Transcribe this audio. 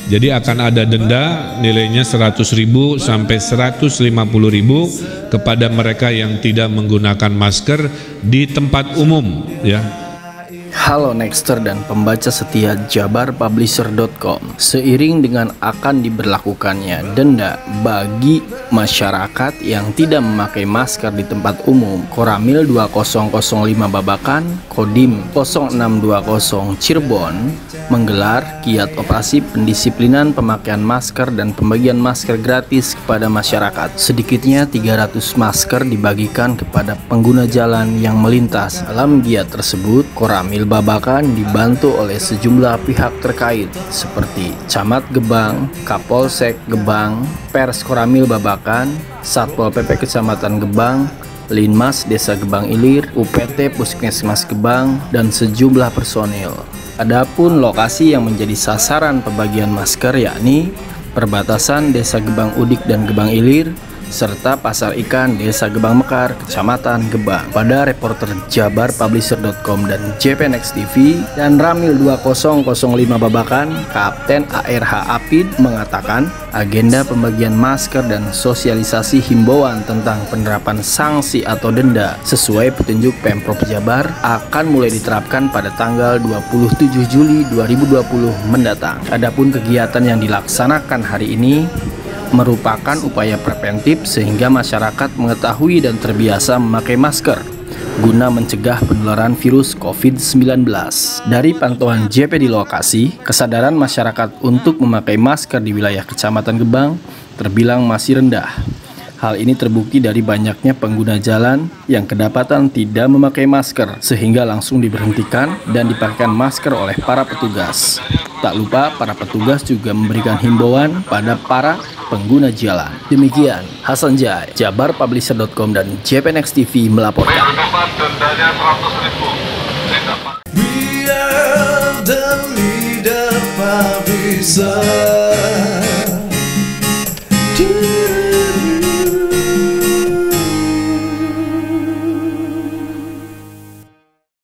Jadi akan ada denda nilainya 100.000 sampai 150.000 kepada mereka yang tidak menggunakan masker di tempat umum, ya. Halo Nexter dan pembaca setia jabarpublisher.com. Seiring dengan akan diberlakukannya denda bagi masyarakat yang tidak memakai masker di tempat umum, Koramil 2005 Babakan, Kodim 0620 Cirebon menggelar giat operasi pendisiplinan pemakaian masker dan pembagian masker gratis kepada masyarakat. Sedikitnya 300 masker dibagikan kepada pengguna jalan yang melintas. Dalam giat tersebut, Koramil Babakan dibantu oleh sejumlah pihak terkait seperti Camat Gebang, Kapolsek Gebang, Pers Koramil Babakan, Satpol PP Kecamatan Gebang, Linmas Desa Gebang Ilir, UPT Puskesmas Gebang, dan sejumlah personil. Adapun lokasi yang menjadi sasaran pembagian masker yakni perbatasan Desa Gebang Udik dan Gebang Ilir, serta Pasar Ikan Desa Gebang Mekar, Kecamatan Gebang. Pada reporter jabarpublisher.com dan JPNext TV dan Ramil 2005 Babakan, Kapten ARH Apid mengatakan agenda pembagian masker dan sosialisasi himbauan tentang penerapan sanksi atau denda sesuai petunjuk Pemprov Jabar akan mulai diterapkan pada tanggal 27 Juli 2020 mendatang. Adapun kegiatan yang dilaksanakan hari ini merupakan upaya preventif sehingga masyarakat mengetahui dan terbiasa memakai masker guna mencegah penularan virus COVID-19. Dari pantauan JP di lokasi, kesadaran masyarakat untuk memakai masker di wilayah Kecamatan Gebang terbilang masih rendah. Hal ini terbukti dari banyaknya pengguna jalan yang kedapatan tidak memakai masker sehingga langsung diberhentikan dan dipakaikan masker oleh para petugas. Tak lupa para petugas juga memberikan himbauan pada para pengguna jalan. Demikian Hasan Jai, jabarpublisher.com dan JPNext TV melaporkan. We are the leader publisher.